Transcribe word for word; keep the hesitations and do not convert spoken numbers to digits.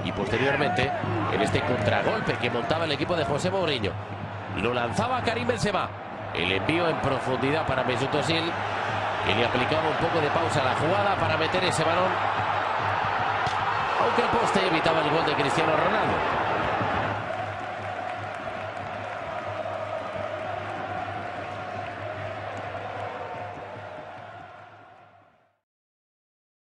Y posteriormente, en este contragolpe que montaba el equipo de José Mourinho, lo lanzaba Karim Benzema. El envío en profundidad para Mesut Özil, que le aplicaba un poco de pausa a la jugada para meter ese balón, aunque el poste evitaba el gol de Cristiano Ronaldo.